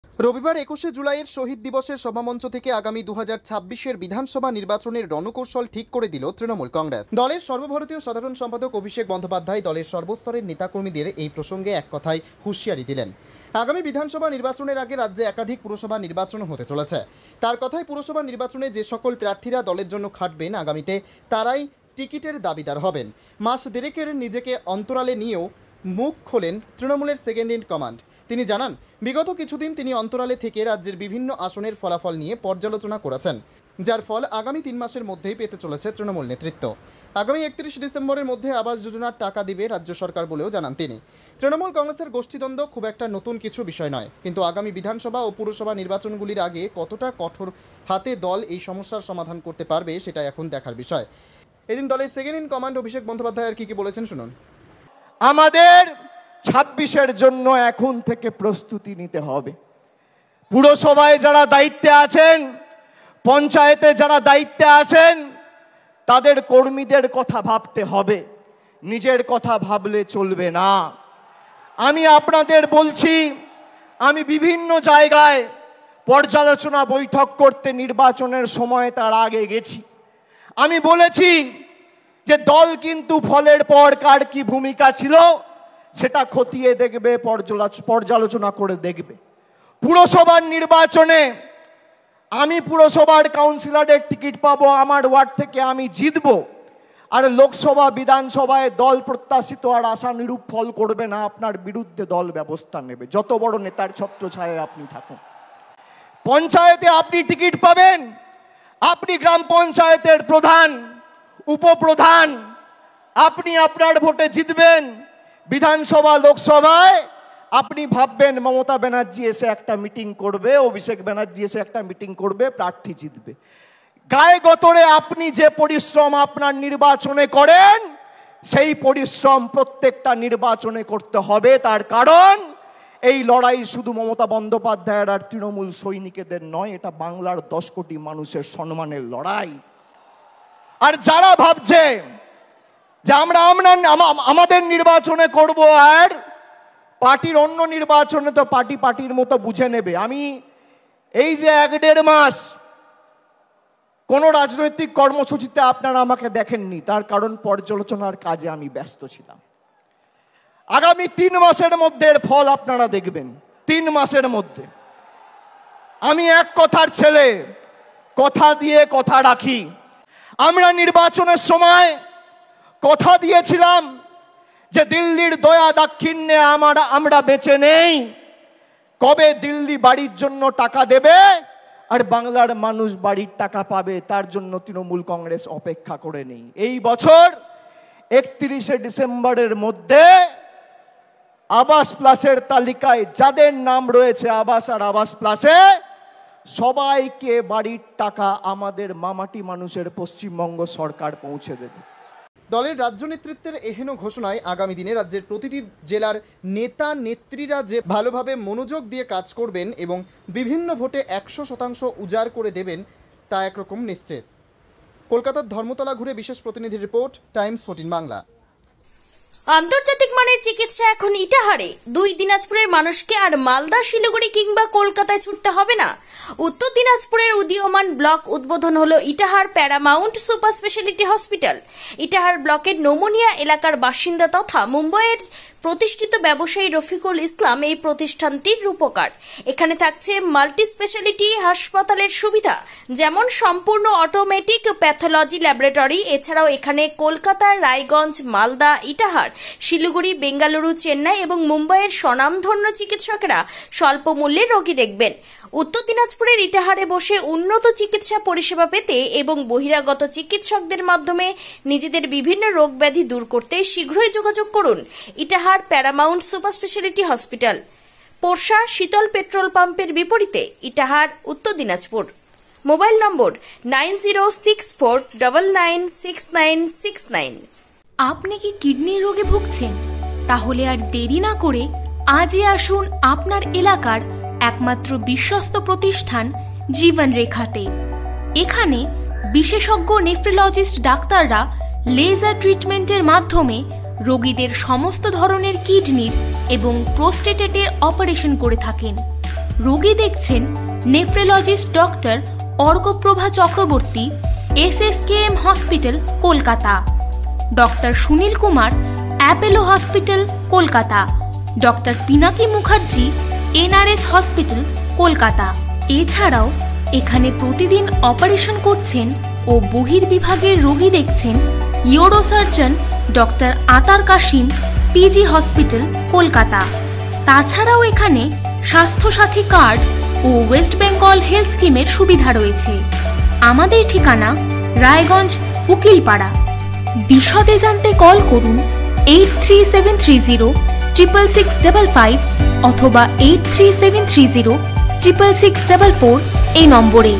রবিবার ২১শে জুলাইয়ের শহীদ দিবসের সভামঞ্চ থেকে আগামী ২০২৬-এর বিধানসভা নির্বাচনের রণকৌশল ঠিক করে দিল তৃণমূল কংগ্রেস। দলের সর্বভারতীয় সাধারণ সম্পাদক অভিষেক বন্দ্যোপাধ্যায় দলের সর্বস্তরের নেতাকর্মীদের এই প্রসঙ্গে এক কথায় হুঁশিয়ারি দিলেন। আগামী বিধানসভা নির্বাচনের আগে রাজ্যে একাধিক পুরসভা নির্বাচন হতে চলেছে। তার কথায় পুরসভা নির্বাচনে যে সকল প্রার্থীরা দলের জন্য খাটবেন আগামীতে তারাই টিকিটের দাবিদার হবেন। মাস দেড়েকের নিজেকে অন্তরালে নিয়েও মুখ খোলেন তৃণমূলের সেকেন্ড ইন কমান্ড। তিনি জানান, বিগত কিছুদিন তিনি অন্তরালে থেকে রাজ্যের বিভিন্ন আসনের ফলাফল নিয়ে পর্যালোচনা করেছেন, যার ফল আগামী ৩ মাসের মধ্যেই পেতে চলেছে তৃণমূল নেতৃত্ব। আগামী ৩১ ডিসেম্বরের মধ্যে আবাস যোজনার টাকা দিবে রাজ্য সরকার বলেও জানান তিনি। তৃণমূল কংগ্রেসের গোষ্ঠীদ্বন্দ্ব খুব একটা নতুন কিছু বিষয় নয়, কিন্তু আগামী বিধানসভা ও পুরসভা নির্বাচনগুলির আগে কতটা কঠোর হাতে দল এই সমস্যার সমাধান করতে পারবে সেটা এখন দেখার বিষয়। এদিন দলের second in command Abhishek Bandyopadhyay আর কি বলেছেন শুনুন। আমাদের ২৬-এর জন্য এখন থেকে প্রস্তুতি নিতে হবে। পুরসভায় যারা দায়িত্বে আছেন, পঞ্চায়েতে যারা দায়িত্বে আছেন, তাদের কর্মীদের কথা ভাবতে হবে, নিজের কথা ভাবলে চলবে না। আমি আপনাদের বলছি, আমি বিভিন্ন জায়গায় পর্যালোচনা বৈঠক করতে নির্বাচনের সময় তার আগে গেছি। আমি বলেছি যে দল কিন্তু ফলের পর কার কি ভূমিকা ছিল সেটা খতিয়ে দেখবে, পর্যালোচনা করে দেখবে। পুরসভার নির্বাচনে আমি পুরসভার কাউন্সিলরের টিকিট পাবো, আমার ওয়ার্ড থেকে আমি জিতব, আর লোকসভা বিধানসভায় দল প্রত্যাশিত আর আশানুরূপ ফল করবে না, আপনার বিরুদ্ধে দল ব্যবস্থা নেবে, যত বড় নেতার ছত্রছায়ায় আপনি থাকুন। পঞ্চায়েতে আপনি টিকিট পাবেন, আপনি গ্রাম পঞ্চায়েতের প্রধান, উপপ্রধান, আপনি আপনার ভোটে জিতবেন। বিধানসভা লোকসভায় আপনি ভাববেন মমতা ব্যানার্জি এসে একটা মিটিং করবে, অভিষেক ব্যানার্জি এসে একটা মিটিং করবে, প্রার্থী জিতবে। গায়ে গতরে আপনি যে পরিশ্রম আপনার নির্বাচনে করেন, সেই পরিশ্রম প্রত্যেকটা নির্বাচনে করতে হবে। তার কারণ এই লড়াই শুধু মমতা বন্দ্যোপাধ্যায়ের আর তৃণমূল সৈনিকদের নয়, এটা বাংলার 10 কোটি মানুষের সম্মানের লড়াই। আর যারা ভাবছে যে আমরা আমাদের নির্বাচনে করব আর পার্টির অন্য নির্বাচনে তো পার্টির মতো বুঝে নেবে, আমি এই যে 1-1.5 মাস কোনো রাজনৈতিক কর্মসূচিতে আপনারা আমাকে দেখেননি, তার কারণ পর্যালোচনার কাজে আমি ব্যস্ত ছিলাম। আগামী 3 মাসের মধ্যে এর ফল আপনারা দেখবেন। 3 মাসের মধ্যে। আমি এক কথার ছেলে, কথা দিয়ে কথা রাখি। আমরা নির্বাচনের সময় কথা দিয়েছিলাম যে দিল্লির দয়া দাক্ষিণ্যে আমরা বেঁচে নেই। কবে দিল্লি বাড়ির জন্য টাকা দেবে আর বাংলার মানুষ বাড়ির টাকা পাবে, তার জন্য তৃণমূল কংগ্রেস অপেক্ষা করে নেই। এই বছর 31শে ডিসেম্বরের মধ্যে আবাস প্লাসের তালিকায় যাদের নাম রয়েছে আবাস আর আবাস প্লাসে, সবাইকে বাড়ির টাকা আমাদের মামাটি মানুষের পশ্চিমবঙ্গ সরকার পৌঁছে দেবে। দলের রাজ্য নেতৃত্বের এহেন ঘোষণায় আগামী দিনে রাজ্যের প্রতিটি জেলার নেতা নেত্রীরা যে ভালোভাবে মনোযোগ দিয়ে কাজ করবেন এবং বিভিন্ন ভোটে 100% উজাড় করে দেবেন তা একরকম নিশ্চিত। কলকাতার ধর্মতলা ঘুরে বিশেষ প্রতিনিধি রিপোর্ট, টাইমস 14 বাংলা। আন্তর্জাতিক মানের চিকিৎসা এখন ইটাহারে। 2 দিনাজপুরের মানুষকে আর মালদা, শিলিগুড়ি কিংবা কলকাতায় ছুটতে হবে না। উত্তর দিনাজপুরের উদীয়মান ব্লক উদ্বোধন হলো Itahar paramount super speciality hospital. Itahar ব্লকের নোমনিয়া এলাকার বাসিন্দা তথা মুম্বাইয়ের প্রতিষ্ঠিত ব্যবসায়ী রফিকুল ইসলাম এই প্রতিষ্ঠানটির রূপকার। এখানে থাকছে মাল্টি স্পেশালিটি হাসপাতালের সুবিধা, যেমন সম্পূর্ণ অটোমেটিক প্যাথোলজি ল্যাবরেটরি। এছাড়াও এখানে কলকাতা, রায়গঞ্জ, মালদা, ইটাহার, শিলিগুড়ি, বেঙ্গালুরু, চেন্নাই এবং মুম্বাইয়ের স্বনামধন্য চিকিৎসকেরা স্বল্প মূল্যে রোগী দেখবেন। উত্তর দিনাজপুরের ইটাহারে বসে উন্নত চিকিৎসা পরিষেবা পেতে এবং বহিরাগত চিকিৎসকদের মাধ্যমে নিজেদের বিভিন্ন রোগ ব্যাধি দূর করতে শীঘ্রই যোগাযোগ করুন Itahar paramount super speciality hospital, Porsha Sheetal petrol পাম্পের বিপরীতে, ইটাহার, উত্তর দিনাজপুর। মোবাইল নম্বর 9064996969। আপনি কি কিডনি রোগে ভুগছেন? তাহলে আর দেরি না করে আজই আসুন আপনার এলাকার একমাত্র বিশ্বস্ত প্রতিষ্ঠান জীবন রেখাতে। এখানে বিশেষজ্ঞ নেফ্রোলজিস্ট ডাক্তাররা লেজার ট্রিটমেন্টের মাধ্যমে রোগীদের সমস্ত ধরনের কিডনির এবং প্রোস্টেটের অপারেশন করে থাকেন। রোগী দেখছেন nephrologist doctor Arkaprabha Chakraborty, SSKM hospital, Kolkata. Doctor Sunil Kumar, Apollo hospital, Kolkata. Doctor Pinaki Mukherjee, NRS hospital, Kolkata. এছাড়াও এখানে প্রতিদিন অপারেশন করছেন ও বহির্বিভাগের রোগী দেখছেন ইউরোসার্জন ডক্টর আতার কাশিম, PG হসপিটাল, কলকাতা। তাছাড়াও এখানে স্বাস্থ্যসাথী কার্ড ও ওয়েস্ট বেঙ্গল হেলথ স্কিমের সুবিধা রয়েছে। আমাদের ঠিকানা রায়গঞ্জ, উকিলপাড়া। বিশদে জানতে কল করুন 8373066655 অথবা 8373066644 এই নম্বরে।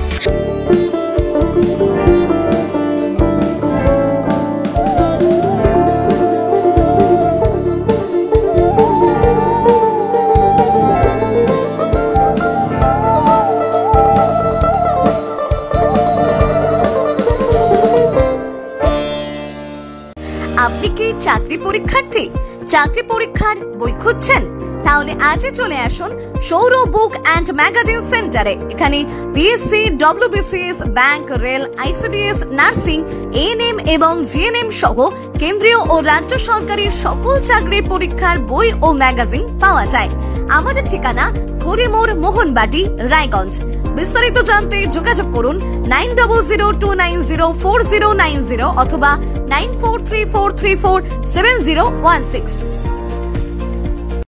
আপনি কি চাকরি পরীক্ষার্থী? চাকরি পরীক্ষার বই খুঁজছেন? তাহলে আজই চলে আসুন সৌর বুক অ্যান্ড ম্যাগাজিন সেন্টারে। এখানে BSc, WBCS, bank, rail, ICDS, nursing, ANM এবং GNM সহ কেন্দ্রীয় ও রাজ্য সরকারের সকল চাকরির পরীক্ষার বই ও ম্যাগাজিন পাওয়া যায়। আমাদের ঠিকানা খড়িমোড়, মোহনবাটি, রায়গঞ্জ। বিস্তারিত জানতে যোগাযোগ করুন 9002904090 অথবা 9434347016।